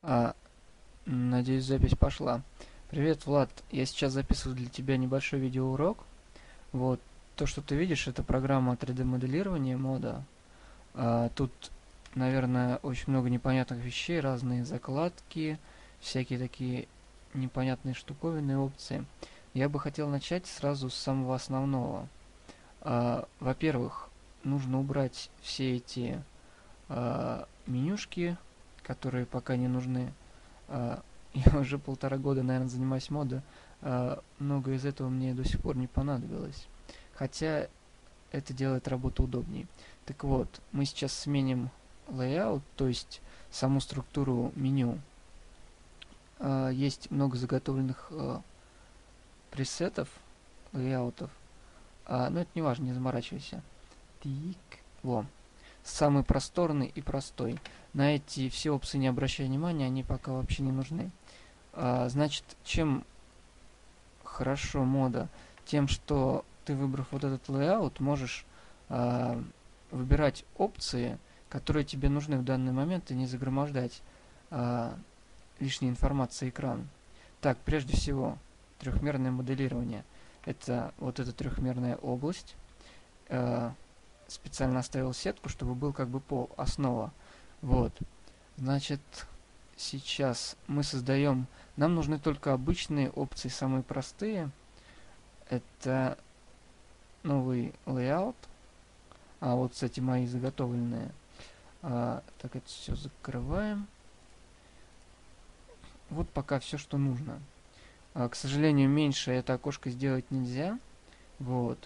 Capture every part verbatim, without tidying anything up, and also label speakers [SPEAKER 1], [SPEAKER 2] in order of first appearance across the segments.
[SPEAKER 1] А, надеюсь, запись пошла. Привет, Влад. Я сейчас записываю для тебя небольшой видеоурок. Вот, то, что ты видишь, это программа три дэ моделирования мода. А, тут, наверное, очень много непонятных вещей, разные закладки, всякие такие непонятные штуковины, опции. Я бы хотел начать сразу с самого основного. А, во-первых, нужно убрать все эти а, менюшки, которые пока не нужны. А, я уже полтора года, наверное, занимаюсь модой. А, много из этого мне до сих пор не понадобилось. Хотя это делает работу удобнее. Так вот, мы сейчас сменим layout, то есть саму структуру меню. А, есть много заготовленных а, пресетов, лейаутов. А, но это не важно, не заморачивайся. Так, во. Самый просторный и простой. На эти все опции не обращай внимания, они пока вообще не нужны. А, значит, чем хорошо мода? Тем, что ты, выбрав вот этот layout, можешь а, выбирать опции, которые тебе нужны в данный момент, и не загромождать а, лишней информации экран. Так, прежде всего, трехмерное моделирование. Это вот эта трехмерная область. А, специально оставил сетку, чтобы был как бы пол, основа. Вот. Значит, сейчас мы создаем... Нам нужны только обычные опции, самые простые. Это новый layout. А вот, кстати, мои заготовленные. А, так, это все закрываем. Вот пока все, что нужно. А, к сожалению, меньше это окошко сделать нельзя. Вот.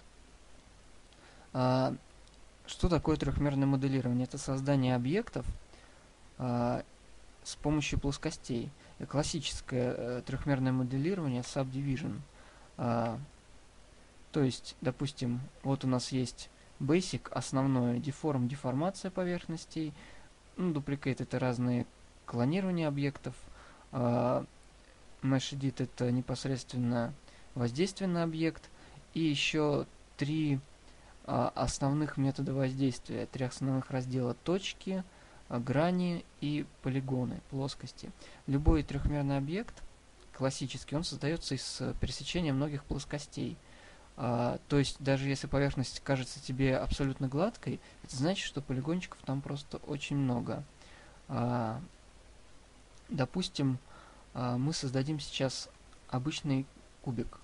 [SPEAKER 1] А, что такое трехмерное моделирование? Это создание объектов а, с помощью плоскостей. И классическое э, трехмерное моделирование Subdivision. А, то есть, допустим, вот у нас есть Basic, основное, Deform, деформация поверхностей. Ну, Duplicate — это разные клонирования объектов. А, Mesh Edit — это непосредственно воздействие на объект. И еще три а, основных метода воздействия, три основных раздела: точки, а, грани и полигоны, плоскости. Любой трехмерный объект, классический, он создается из пересечения многих плоскостей. А, то есть, даже если поверхность кажется тебе абсолютно гладкой, это значит, что полигончиков там просто очень много. А, допустим, а, мы создадим сейчас обычный кубик.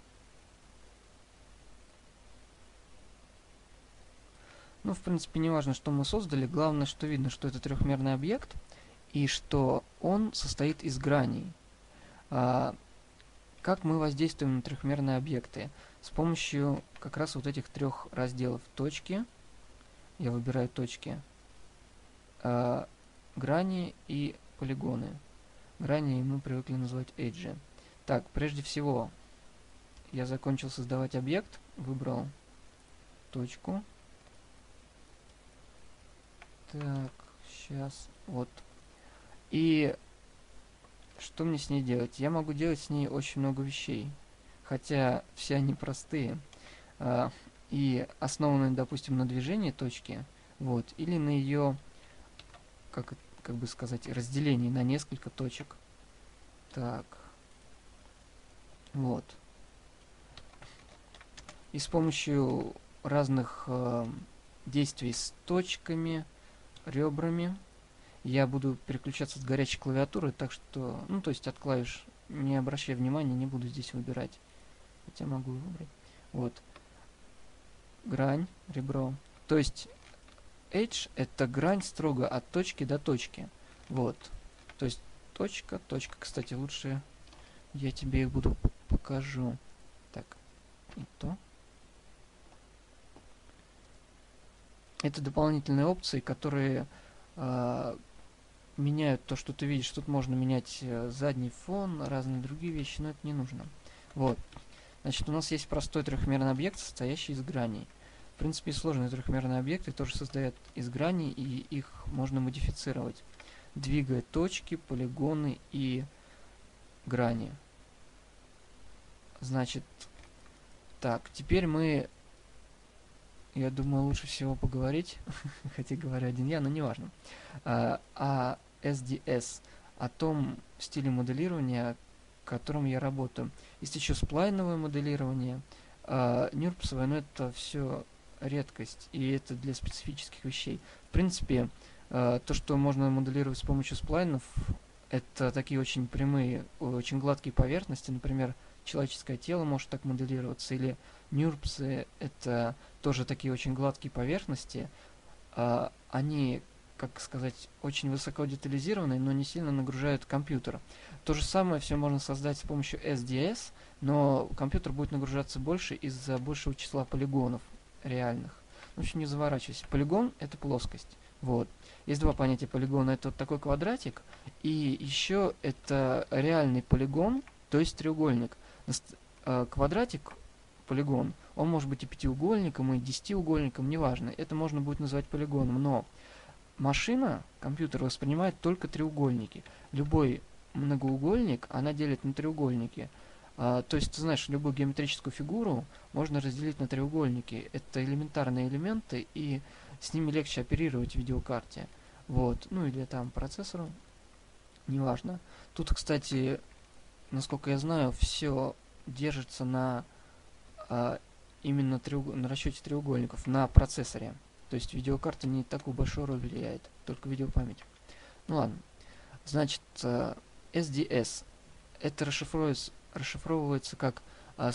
[SPEAKER 1] Ну, в принципе, не важно, что мы создали. Главное, что видно, что это трехмерный объект и что он состоит из граней. А, как мы воздействуем на трехмерные объекты? С помощью как раз вот этих трех разделов: точки, я выбираю точки, а, грани и полигоны. Грани мы привыкли называть эйджи. Так, прежде всего, я закончил создавать объект, выбрал точку. Так, сейчас, вот. И что мне с ней делать? Я могу делать с ней очень много вещей, хотя все они простые. А, и основаны, допустим, на движении точки, вот, или на ее, как, как бы сказать, разделении на несколько точек. Так, вот. И с помощью разных э, действий с точками, ребрами, я буду переключаться с горячей клавиатуры, так что, ну, то есть от клавиш не обращая внимания, не буду здесь выбирать. Хотя могу выбрать. Вот. Грань, ребро. То есть edge — это грань строго от точки до точки. Вот. То есть точка, точка. Кстати, лучше я тебе их буду покажу. Так, и то. Это дополнительные опции, которые э, меняют то, что ты видишь. Тут можно менять э, задний фон, разные другие вещи, но это не нужно. Вот. Значит, у нас есть простой трехмерный объект, состоящий из граней. В принципе, сложные трехмерные объекты тоже состоят из граней, и их можно модифицировать, двигая точки, полигоны и грани. Значит, так, теперь мы, я думаю, лучше всего поговорить, хотя говорю один я, но неважно, а, о эс ди эс. о том стиле моделирования, которым я работаю. Есть еще сплайновое моделирование, а нюрпсовое, но это все редкость, и это для специфических вещей. В принципе, а, то, что можно моделировать с помощью сплайнов, это такие очень прямые, очень гладкие поверхности, например, человеческое тело может так моделироваться, или нюрпсы, это тоже такие очень гладкие поверхности, а, они, как сказать, очень высоко детализированные, но не сильно нагружают компьютер. То же самое все можно создать с помощью эс ди эс, но компьютер будет нагружаться больше из-за большего числа полигонов реальных. В общем, не заворачивайся. Полигон — это плоскость. Вот. Есть два понятия полигона. Это вот такой квадратик, и еще это реальный полигон, то есть треугольник. Квадратик, полигон, он может быть и пятиугольником, и десятиугольником, неважно. Это можно будет назвать полигоном, но машина, компьютер воспринимает только треугольники. Любой многоугольник она делит на треугольники. А, то есть, ты знаешь, любую геометрическую фигуру можно разделить на треугольники. Это элементарные элементы, и с ними легче оперировать в видеокарте. Вот. Ну или там процессору, неважно. Тут, кстати, насколько я знаю, все держится на а, именно треуг... на расчете треугольников, на процессоре. То есть видеокарта не такую большую роль влияет, только видеопамять. Ну ладно. Значит, э, эс ди эс это расшифровывается, расшифровывается как uh,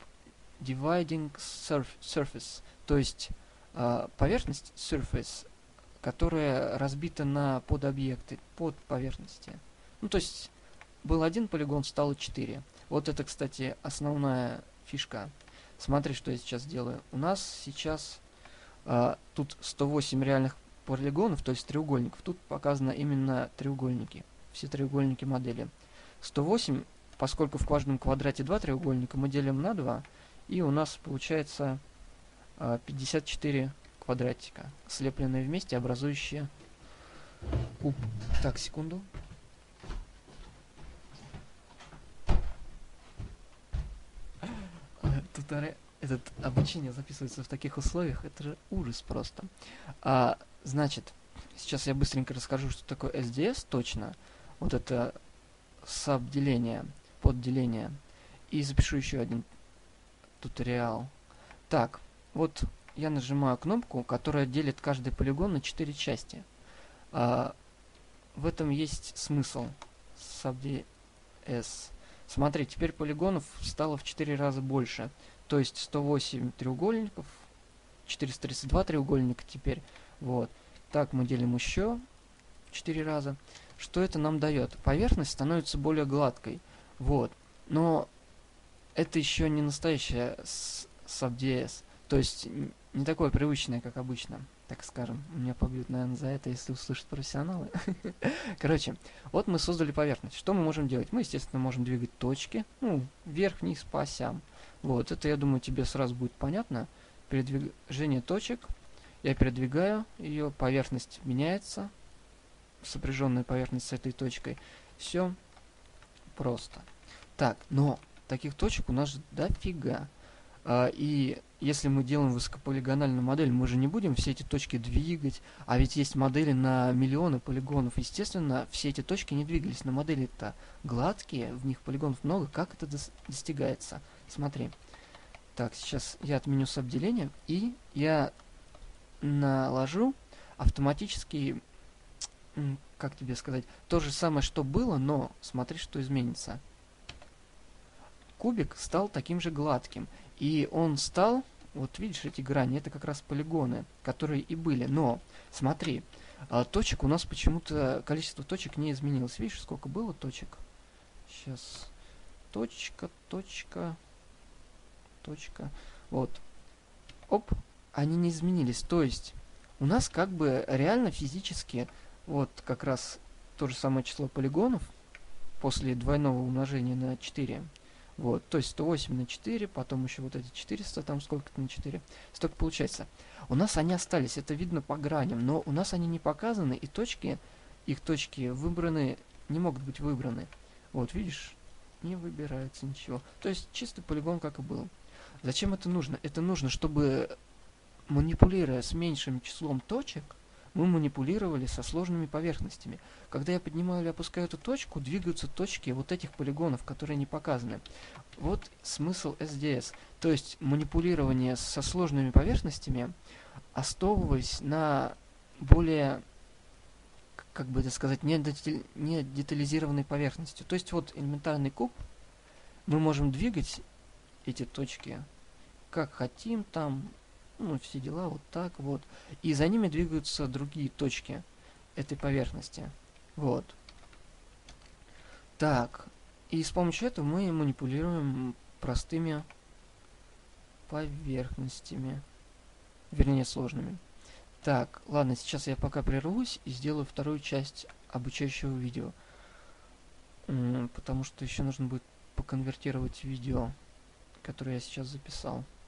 [SPEAKER 1] Subdividing surf Surface, то есть uh, поверхность surface, которая разбита на подобъекты, подповерхности. Ну, то есть был один полигон, стало четыре. Вот это, кстати, основная фишка. Смотри, что я сейчас делаю. У нас сейчас uh, тут сто восемь реальных полигонов, то есть треугольников. Тут показано именно треугольники. Все треугольники модели. сто восемь, поскольку в каждом квадрате два треугольника, мы делим на два, и у нас получается uh, пятьдесят четыре квадратика, слепленные вместе, образующие куб. Так, секунду. Тут этот обучение записывается в таких условиях, это же ужас просто. А, значит, сейчас я быстренько расскажу, что такое эс ди эс точно. Вот это сабделение, подделение. И запишу еще один туториал. Так, вот я нажимаю кнопку, которая делит каждый полигон на четыре части. А, в этом есть смысл. Subds. Смотри, теперь полигонов стало в четыре раза больше. То есть сто восемь треугольников, четыреста тридцать два треугольника теперь. Вот. Так мы делим еще четыре раза. Что это нам дает? Поверхность становится более гладкой. Вот. Но это еще не настоящая Subds. То есть не такое привычное, как обычно. Так скажем. Меня побьют, наверное, за это, если услышат профессионалы. Короче, вот мы создали поверхность. Что мы можем делать? Мы, естественно, можем двигать точки. Ну, вверх-вниз по осям. Вот, это, я думаю, тебе сразу будет понятно. Передвижение точек. Я передвигаю ее, поверхность меняется. Сопряженная поверхность с этой точкой. Все просто. Так, но таких точек у нас дофига. А, и если мы делаем высокополигональную модель, мы же не будем все эти точки двигать. А ведь есть модели на миллионы полигонов. Естественно, все эти точки не двигались. Но модели-то гладкие, в них полигонов много. Как это дос- достигается? Смотри. Так, сейчас я отменю сабделение. И я наложу автоматически, как тебе сказать, то же самое, что было, но смотри, что изменится. Кубик стал таким же гладким. И он стал, вот видишь эти грани, это как раз полигоны, которые и были. Но, смотри, точек у нас почему-то, количество точек не изменилось. Видишь, сколько было точек? Сейчас. Точка, точка, точка. Вот. Оп, они не изменились. То есть, у нас как бы реально физически, вот как раз то же самое число полигонов после двойного умножения на четыре. Вот, то есть сто восемь на четыре, потом еще вот эти четыреста, там сколько-то на четыре. Столько получается. У нас они остались, это видно по граням, но у нас они не показаны, и точки, их точки выбраны, не могут быть выбраны. Вот, видишь, не выбирается ничего. То есть чистый полигон, как и был. Зачем это нужно? Это нужно, чтобы, манипулируя с меньшим числом точек, мы манипулировали со сложными поверхностями. Когда я поднимаю или опускаю эту точку, двигаются точки вот этих полигонов, которые не показаны. Вот смысл эс ди эс. То есть манипулирование со сложными поверхностями, основываясь на более, как бы это сказать, не, деталь, не детализированной поверхности. То есть вот элементарный куб, мы можем двигать эти точки как хотим, там, ну, все дела, вот так вот. И за ними двигаются другие точки этой поверхности. Вот. Так. И с помощью этого мы манипулируем простыми поверхностями. Вернее, сложными. Так, ладно, сейчас я пока прервусь и сделаю вторую часть обучающего видео. Потому что еще нужно будет поконвертировать видео, которое я сейчас записал.